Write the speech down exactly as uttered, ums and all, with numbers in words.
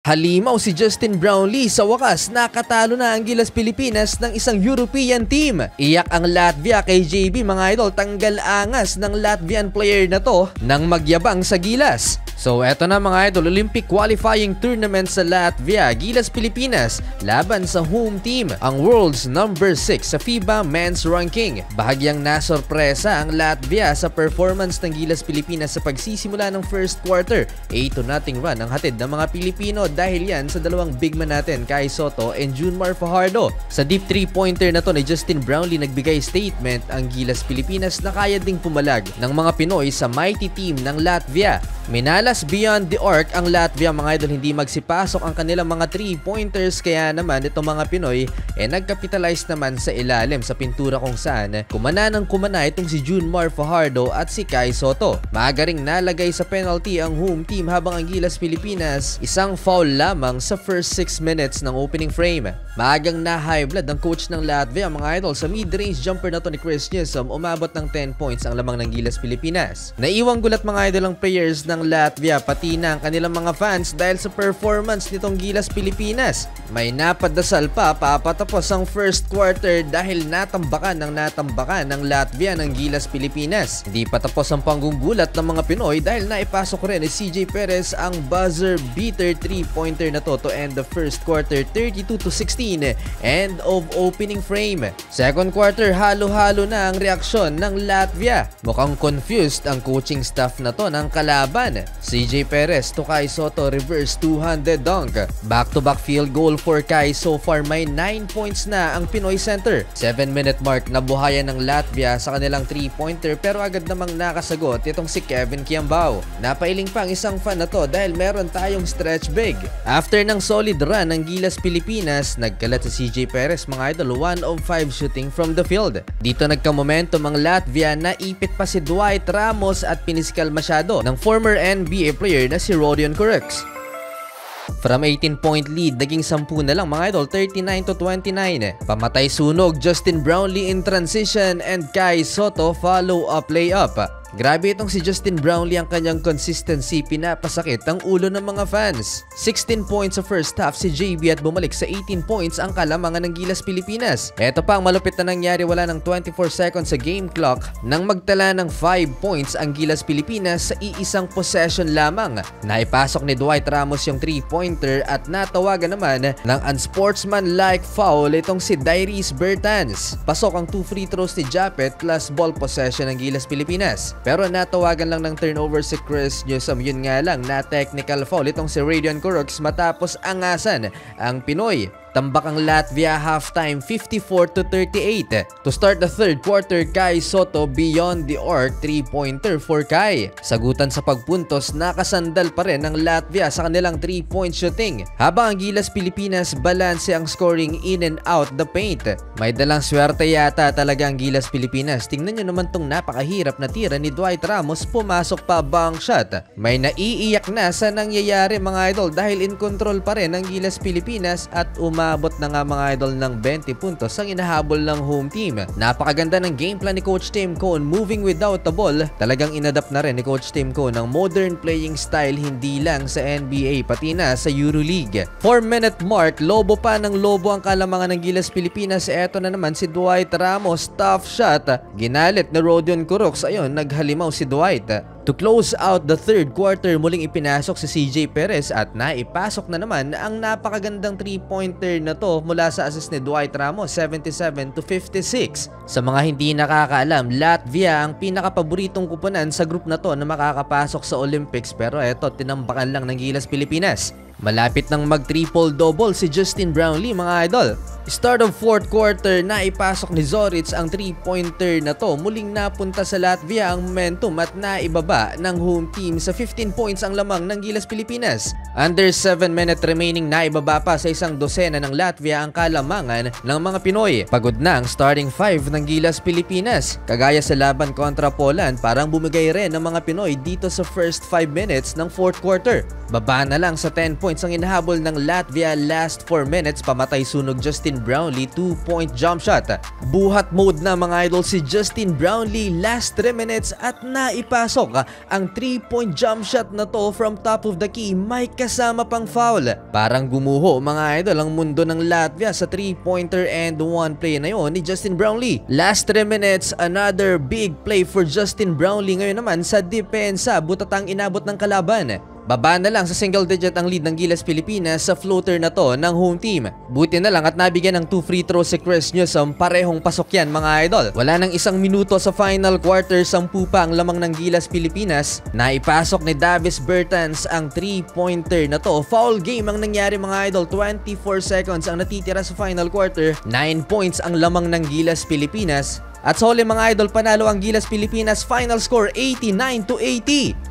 Halimaw si Justin Brownlee, sa wakas nakatalo na ang Gilas Pilipinas ng isang European team. Iyak ang Latvia kay J B mga idol, tanggal angas ng Latvian player na to nang magyabang sa Gilas. So eto na mga idol, Olympic qualifying tournament sa Latvia, Gilas Pilipinas laban sa home team, ang world's number six sa FIBA men's ranking. Bahagyang nasorpresa ang Latvia sa performance ng Gilas Pilipinas sa pagsisimula ng first quarter. eight to nothing run ang hatid ng mga Pilipino dahil yan sa dalawang big man natin, Kai Sotto and Junmar Fajardo. Sa deep three-pointer na to ni Justin Brownlee nagbigay statement ang Gilas Pilipinas na kaya ding pumalag ng mga Pinoy sa mighty team ng Latvia. Minalas beyond the arc ang Latvia mga idol, hindi magsipasok ang kanilang mga three-pointers, kaya naman itong mga Pinoy eh nagkapitalize naman sa ilalim sa pintura kung saan kumana ng kumana itong si Junmar Fajardo at si Kai Sotto. Maaga ring nalagay sa penalty ang home team habang ang Gilas Pilipinas isang foul lamang sa first six minutes ng opening frame. Maagang na-high blood ang coach ng Latvia mga idol sa mid-range jumper na to ni Chris Newsom, umabot ng ten points ang lamang ng Gilas Pilipinas. Naiwang gulat mga idol ang players ng Latvia pati na ang kanilang mga fans dahil sa performance nitong Gilas Pilipinas. May napadasal pa papatapos ang first quarter dahil natambakan ng natambakan ng Latvia ng Gilas Pilipinas. Hindi pa tapos ang panggugulat ng mga Pinoy dahil naipasok rin ni C J Perez ang buzzer beater three-pointer na to to end the first quarter thirty-two to sixteen, end of opening frame. Second quarter, halo-halo na ang reaksyon ng Latvia. Mukhang confused ang coaching staff na to ng kalaban. C J Perez to Kai Sotto reverse two-handed dunk. Back-to-back field goal for Kai. So far may nine points na ang Pinoy center. seven minute mark nabuhayan ng Latvia sa kanilang three-pointer pero agad namang nakasagot itong si Kevin Kiambao. Napailing pa ang isang fan na to dahil meron tayong stretch big. After ng solid run ng Gilas Pilipinas, nagkalat si C J Perez mga idol, one of five shooting from the field. Dito nagka-momentum ang Latvia, naipit pa si Dwight Ramos at pinisikal masyado ng former N B A player na si Rodion Kurucs. From eighteen point lead, naging ten na lang mga idol, thirty-nine to twenty-nine. Pamatay sunog, Justin Brownlee in transition and Kai Sotto follow-up layup. Grabe itong si Justin Brownlee, ang kanyang consistency pinapasakit ang ulo ng mga fans. sixteen points sa first half si J B at bumalik sa eighteen points ang kalamangan ng Gilas Pilipinas. Ito pa ang malupit na nangyari, wala ng twenty-four seconds sa game clock nang magtala ng five points ang Gilas Pilipinas sa iisang possession lamang. Naipasok ni Dwight Ramos yung three-pointer at natawagan naman ng unsportsmanlike foul itong si Dairis Bertans. Pasok ang two free throws ni Japet plus ball possession ng Gilas Pilipinas. Pero natawagan lang ng turnover si Chris Newsom, yun nga lang na technical foul itong si Rodion Kurucs matapos angasan ang Pinoy. Tambak ang Latvia halftime fifty-four to thirty-eight. To start the third quarter, Kai Sotto beyond the arc three-pointer for Kai. Sagutan sa pagpuntos, nakasandal pa rin ng Latvia sa kanilang three-point shooting. Habang ang Gilas Pilipinas balanse ang scoring in and out the paint. May dalang swerte yata talaga ang Gilas Pilipinas. Tingnan nyo naman tong napakahirap na tira ni Dwight Ramos, pumasok pa bank shot. May naiiyak na sa nangyayari mga idol dahil in control pa rin ang Gilas Pilipinas at um umabot na nga mga idol ng twenty puntos ang inahabol ng home team. Napakaganda ng game plan ni Coach Tim Cone, moving without the ball. Talagang inadapt na rin ni Coach Tim Cone ng modern playing style, hindi lang sa N B A pati na sa EuroLeague. four minute mark, lobo pa ng lobo ang kalamangan ng Gilas Pilipinas. Eto na naman si Dwight Ramos, tough shot. Ginalit na Rodion Kurucs, ayun naghalimaw si Dwight. To close out the third quarter, muling ipinasok si C J Perez at naipasok na naman ang napakagandang three-pointer na to mula sa assist ni Dwight Ramos, seventy-seven to fifty-six. Sa mga hindi nakakaalam, Latvia ang pinakapaboritong kupunan sa group na to na makakapasok sa Olympics, pero eto tinambakan lang ng Gilas Pilipinas. Malapit nang mag-triple-double si Justin Brownlee mga idol. Start of fourth quarter, naipasok ni Zoric ang three-pointer na to. Muling napunta sa Latvia ang momentum at naibaba ng home team sa fifteen points ang lamang ng Gilas Pilipinas. Under seven minute remaining, naibaba pa sa isang dosena ng Latvia ang kalamangan ng mga Pinoy. Pagod na ang starting five ng Gilas Pilipinas. Kagaya sa laban kontra Poland, parang bumigay rin ng mga Pinoy dito sa first five minutes ng fourth quarter. Baba na lang sa ten points ang inahabol ng Latvia last four minutes. Pamatay sunog Justin Brownlee two-point jump shot. Buhat mode na mga idol si Justin Brownlee last three minutes at naipasok ang three-point jump shot na to from top of the key, may kasama pang foul. Parang gumuho mga idol ang mundo ng Latvia sa three-pointer and one play na yon ni Justin Brownlee. Last three minutes, another big play for Justin Brownlee ngayon naman sa depensa, butatang inabot ng kalaban. Baba na lang sa single digit ang lead ng Gilas Pilipinas sa floater na to ng home team. Buti na lang at nabigyan ng two free throws si Chris Newsom, parehong pasok yan mga idol. Wala nang isang minuto sa final quarter, sampu pa ang lamang ng Gilas Pilipinas. Naipasok ni Davis Bertans ang three-pointer na to. Foul game ang nangyari mga idol, twenty-four seconds ang natitira sa final quarter. nine points ang lamang ng Gilas Pilipinas. At sa huli mga idol, panalo ang Gilas Pilipinas, final score eighty-nine to eighty.